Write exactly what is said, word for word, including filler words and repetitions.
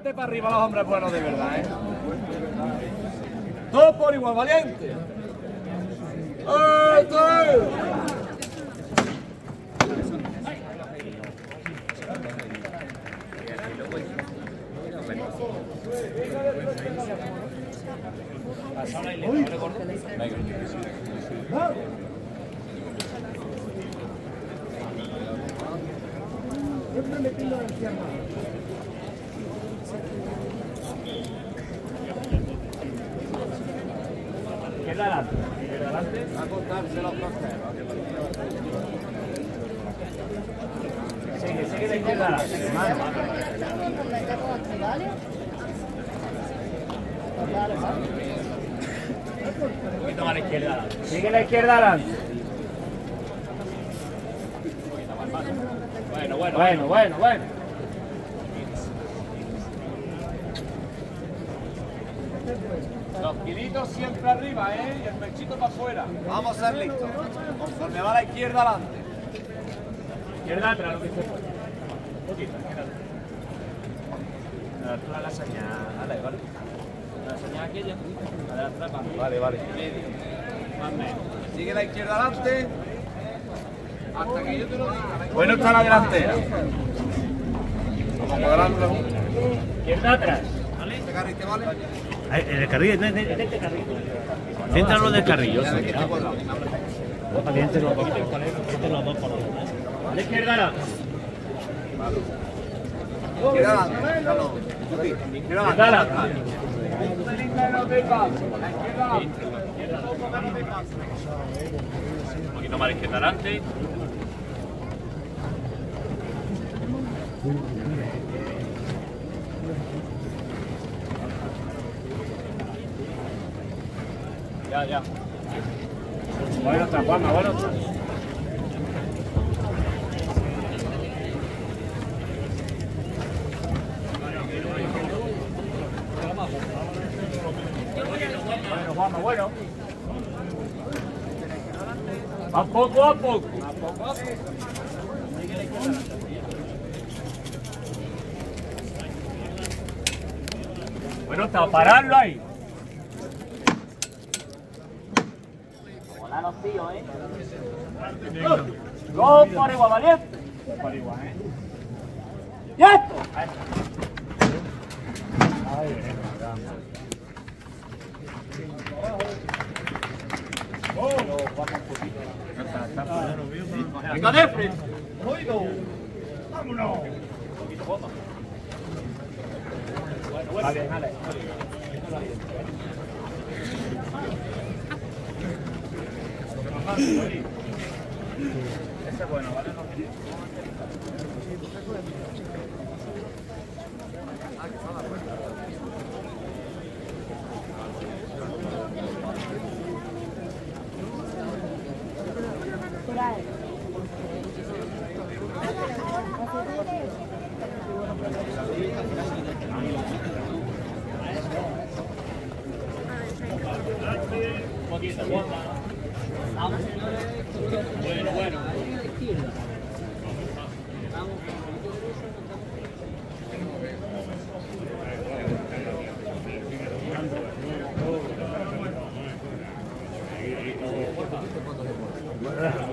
adelante para arriba los hombres buenos de verdad, ¿eh? Todo por igual, valiente. ¡Eh, tú! Siempre metiendo la izquierda. Izquierda adelante. Izquierda adelante. A contarse los costeros. Sigue, sigue de izquierda adelante. Un poquito más a la izquierda adelante. Sigue la izquierda adelante. Bueno, bueno, bueno, bueno, bueno. Los kilitos siempre arriba, ¿eh? Y el pechito para afuera. Vamos a ser listos. Conforme va a la izquierda adelante. Izquierda atrás, lo que se puede. Un poquito, izquierda atrás. La, la señal, vale, vale. La señal aquella. La de atrás, vale, vale. Medio. Más o menos. Sigue la izquierda adelante. Hasta que yo te lo diga. Bueno está la delantera. Vamos cuadrando. Izquierda atrás. ¿Vale? ¿Este carrito vale? En el carrillo, en este carrillo. Céntralo del carrillo. Entre los dos, entre los dos por los demás. A la izquierda adelante. Izquierda adelante. Izquierda adelante. Un poquito más a la izquierda adelante. Ya, ya. Bueno, está Juanma, bueno. Bueno, Juanma, bueno. A poco a poco. A poco a poco. Bueno, está, pararlo ahí. Los tíos, ¿eh? Dos por igual, valiente. Dos por igual, ¿eh? ¡Y esto! ¡Venga, de frente! ¡Oído! ¡Vámonos! Un poquito, bomba. Bueno, bueno. Vale, vale. Ese es bueno, ¿vale? Un poquito, bomba. Bueno, bueno. Bueno.